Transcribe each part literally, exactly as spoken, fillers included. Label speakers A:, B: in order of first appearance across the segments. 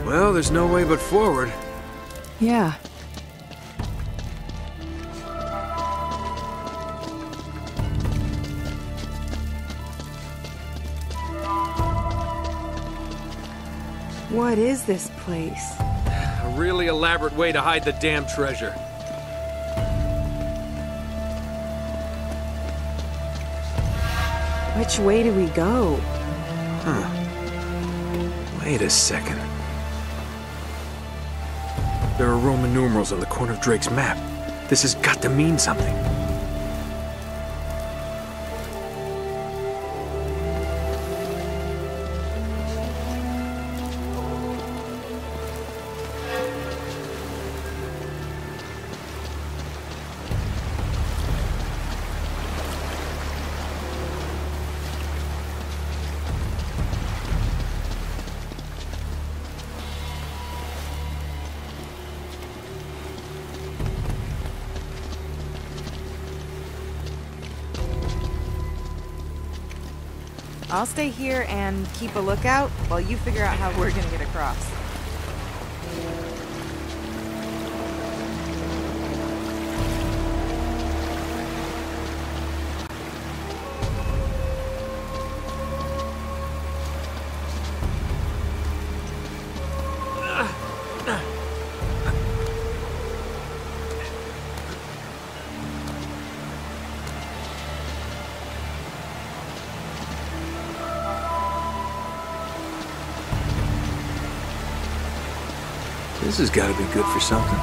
A: Well, there's no way but forward.
B: Yeah. What is this place?
A: A really elaborate way to hide the damn treasure.
B: Which way do we go?
A: Huh. Wait a second. There are Roman numerals on the corner of Drake's map. This has got to mean something.
B: I'll stay here and keep a lookout while you figure out how we're gonna get across.
A: This has got to be good for something.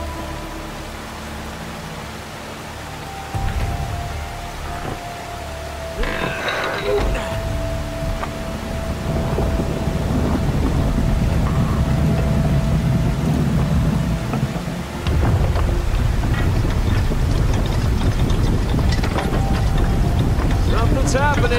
A: Something's happening.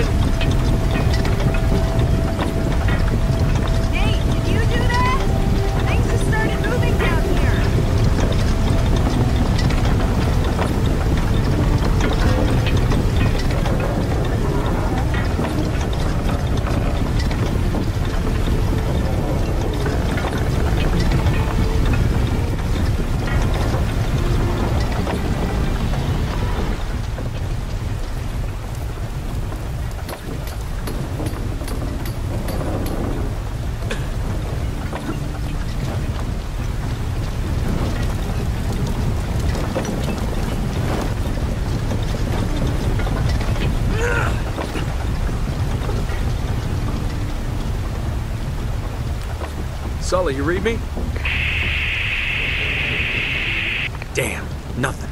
A: Sully, you read me? Damn, nothing.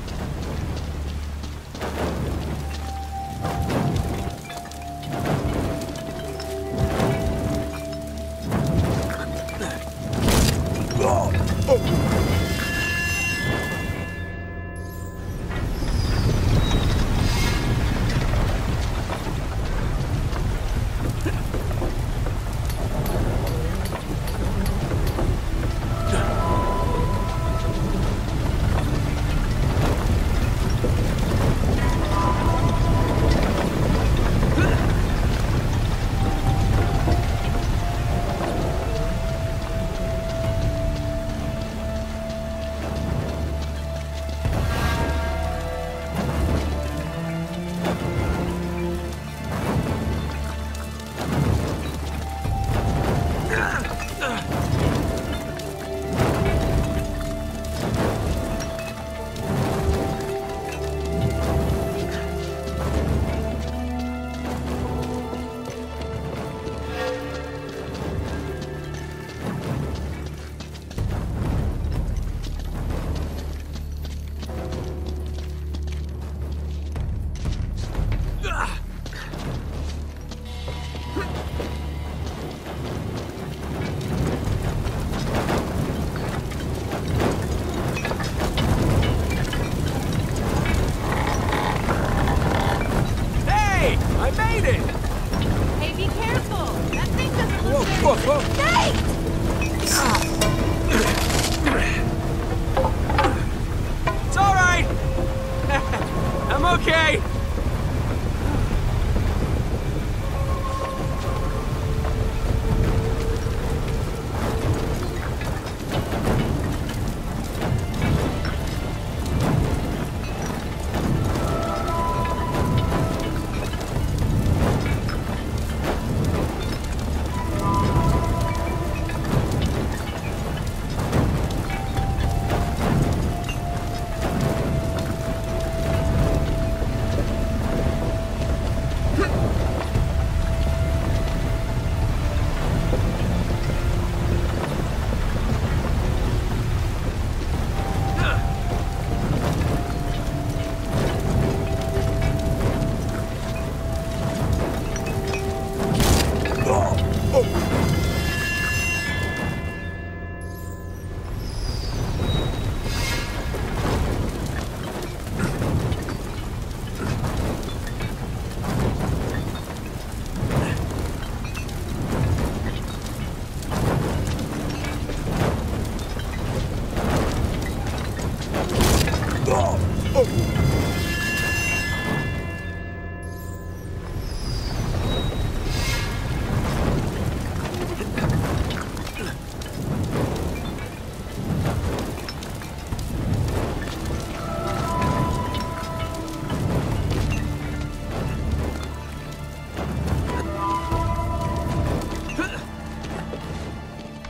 A: Okay!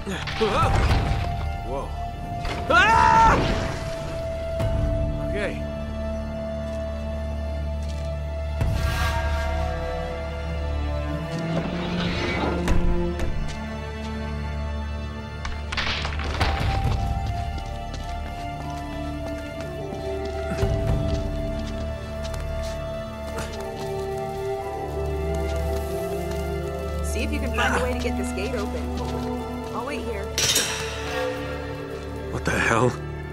A: Whoa. Ah! Okay.
B: See if you can find a way to get this gate open. I'll wait here.
A: What the hell?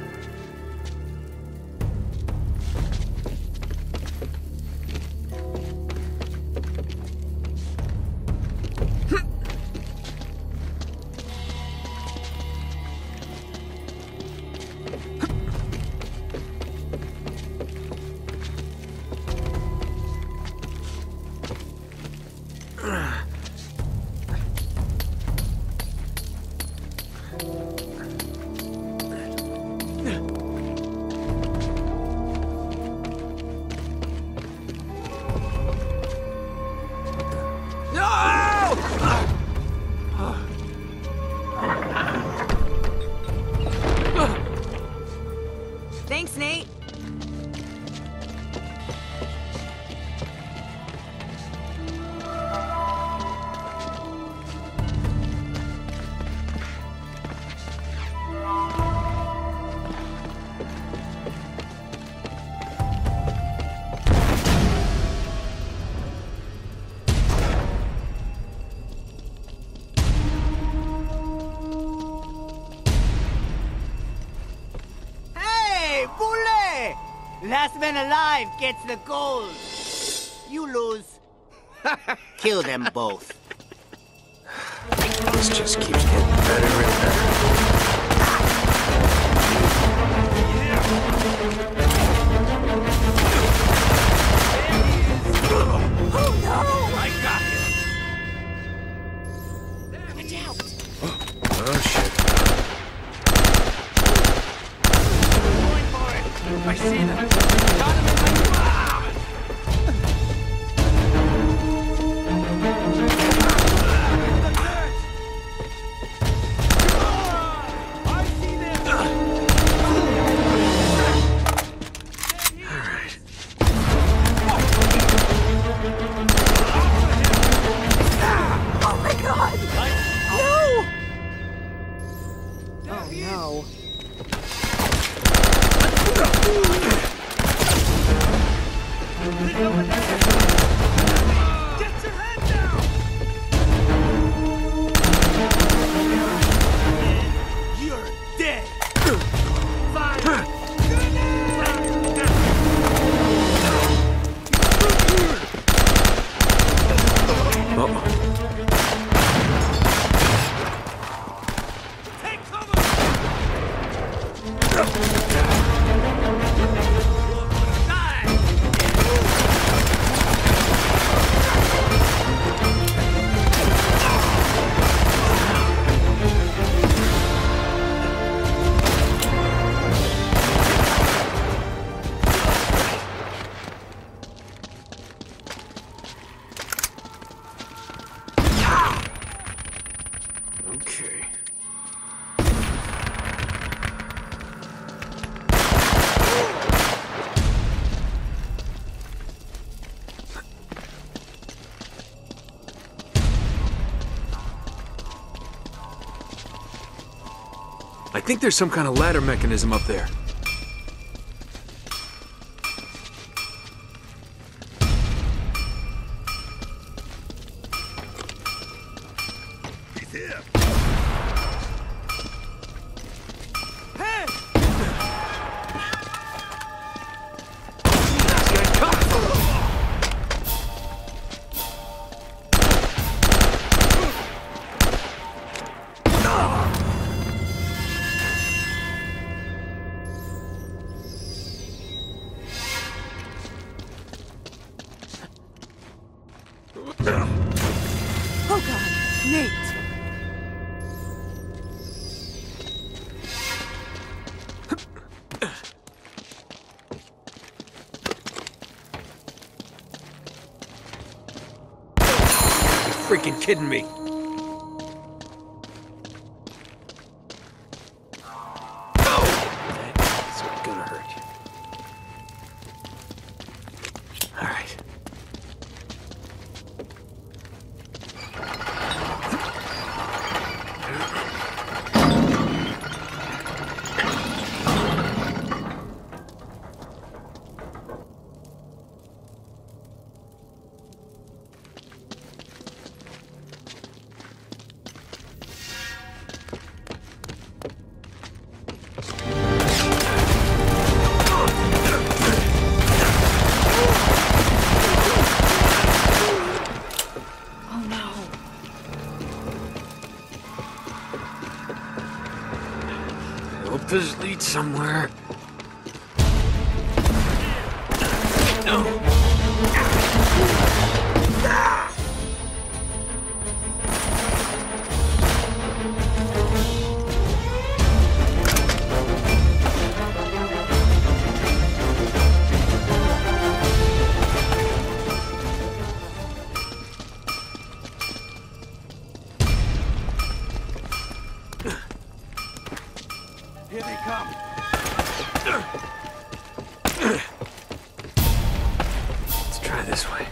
B: Thanks, Nate.
C: Last man alive gets the gold. You lose. Kill them both.
A: This just keeps getting better and better.
C: Oh no!
A: I got him!
C: Watch out!
A: Oh shit.
C: Going for it!
A: I see them! Got him in my... Ah! I see them! Alright.
B: Oh my god! No! Oh no.
A: Get your head down!
C: You're dead!
A: Fire! Uh-oh.
C: Take cover!
A: Okay. I think there's some kind of ladder mechanism up there.
C: He's here!
A: Hey! This guy comes!
B: Oh god, Nate!
A: You're freaking kidding me. Hope this leads somewhere. No.
D: Here they come.
A: Let's try this way.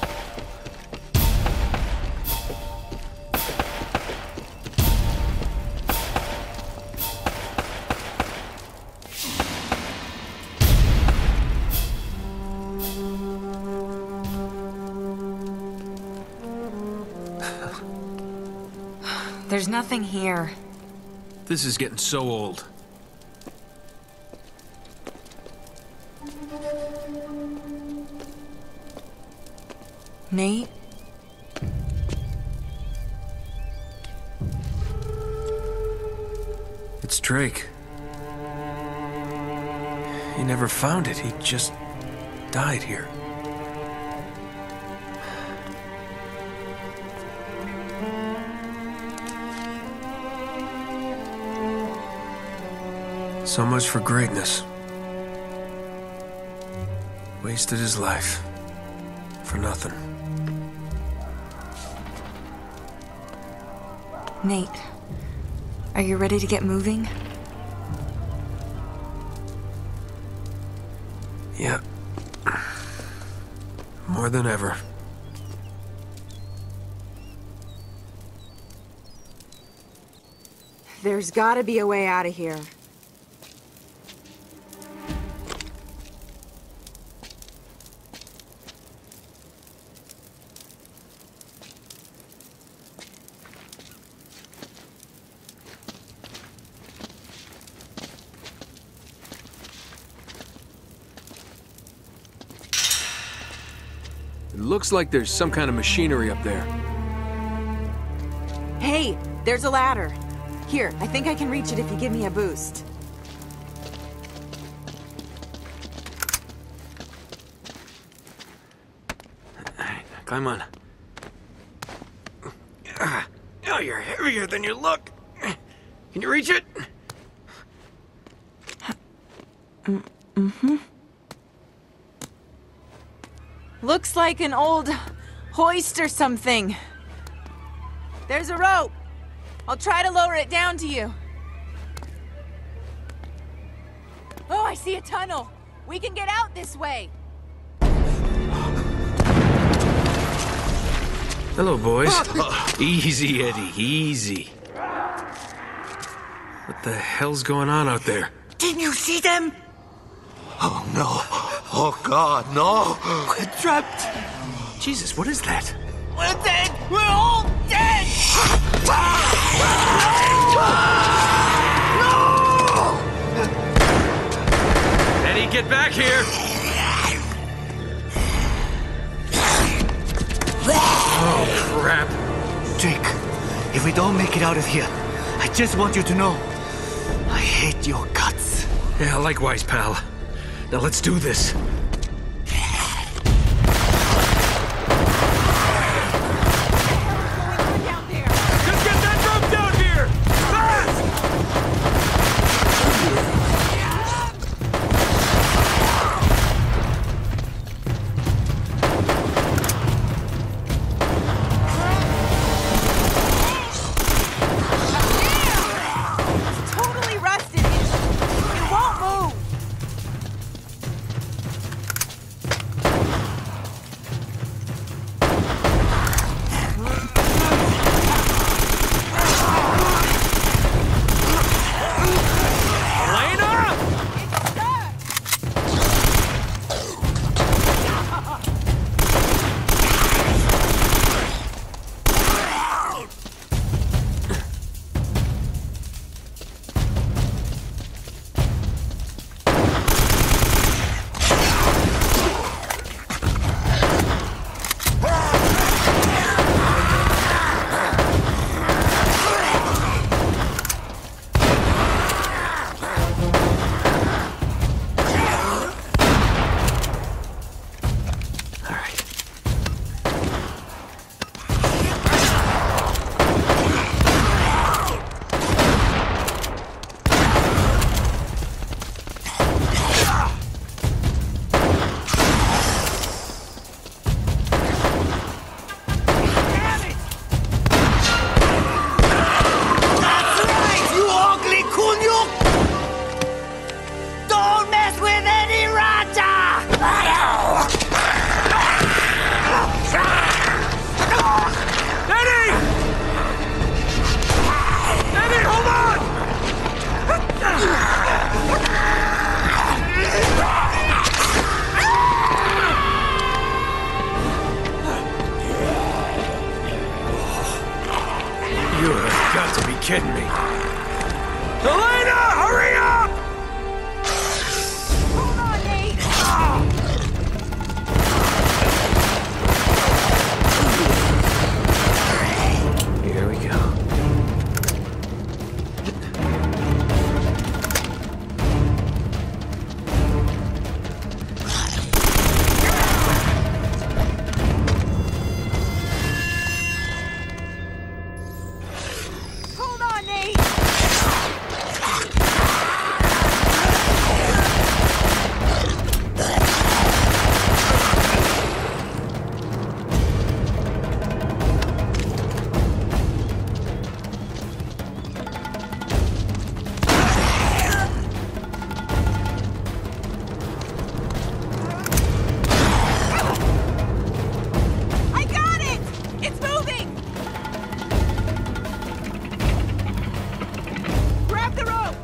B: There's nothing here.
A: This is getting so old.
B: Nate?
A: It's Drake. He never found it. He just died here. So much for greatness. Wasted his life. For nothing.
B: Nate, are you ready to get moving?
A: Yeah. More than ever.
B: There's gotta be a way out of here.
A: It looks like there's some kind of machinery up there.
B: Hey, there's a ladder. Here, I think I can reach it if you give me a boost.
A: Climb on. Oh, you're heavier than you look. Can you reach it?
B: Mm-hmm. Looks like an old hoist or something. There's a rope. I'll try to lower it down to you. Oh, I see a tunnel. We can get out this way.
A: Hello, boys. Easy, Eddie, easy. What the hell's going on out there?
C: Didn't you see them?
D: Oh, no. Oh, God, no.
C: We're trapped.
A: Jesus, what is that?
C: We're dead. We're all dead.
A: Eddie, get back here! Oh, crap.
C: Drake, if we don't make it out of here, I just want you to know, I hate your guts.
A: Yeah, likewise, pal. Now let's do this. Just get that rope down here! Fast!
B: Totally rusted. It won't move.
A: got to be kidding me. Elena, hurry up!
B: Hold on, Nate!
A: Here we go.
B: Hold on, Nate! I got it! It's moving! Grab the rope!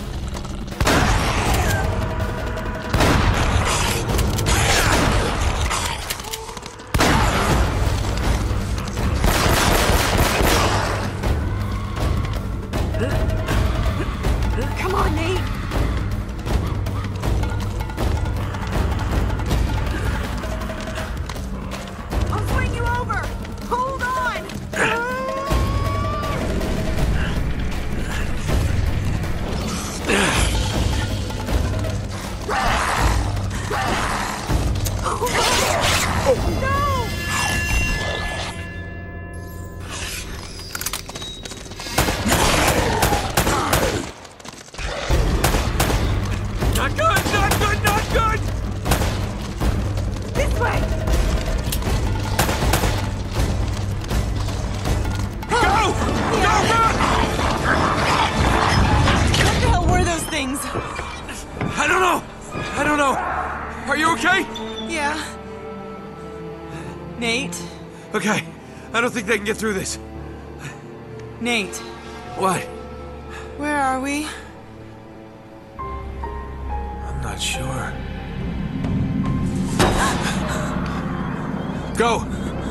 B: Come on, Nate! I'll swing you over! Hold on! No!
A: Not good, not good, not good!
B: This way!
A: Go! Go, run!
B: What the hell were those things?
A: I don't know. I don't know. Are you okay?
B: Yeah. Nate?
A: Okay. I don't think they can get through this.
B: Nate,
A: What?
B: where are we?
A: I'm not sure. Go!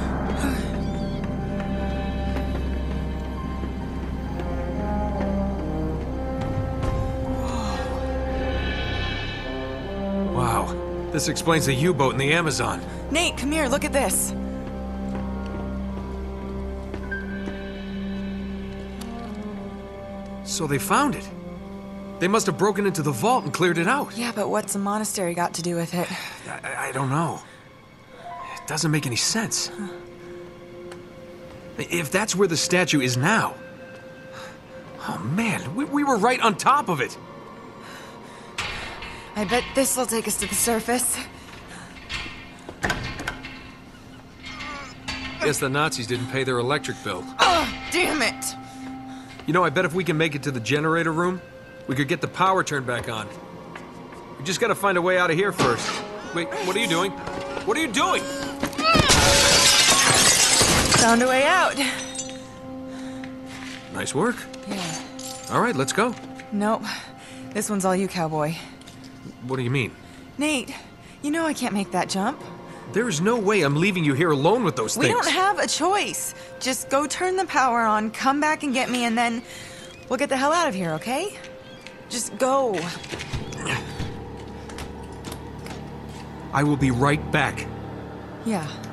A: Wow. This explains the U-boat in the Amazon.
B: Nate, come here, look at this.
A: So they found it. They must have broken into the vault and cleared it out.
B: Yeah, but what's the monastery got to do with it?
A: I, I don't know. It doesn't make any sense. If that's where the statue is now... Oh man, we, we were right on top of it.
B: I bet this will take us to the surface.
A: Guess the Nazis didn't pay their electric bill.
B: Oh, damn it!
A: You know, I bet if we can make it to the generator room, we could get the power turned back on. We just gotta find a way out of here first. Wait, what are you doing? What are you doing?
B: Found a way out.
A: Nice work.
B: Yeah.
A: All right, let's go.
B: Nope. This one's all you, cowboy.
A: What do you mean?
B: Nate, you know I can't make that jump.
A: There is no way I'm leaving you here alone with those
B: We
A: things.
B: don't have a choice. Just go turn the power on, come back and get me, and then we'll get the hell out of here, okay? Just go.
A: I will be right back.
B: Yeah.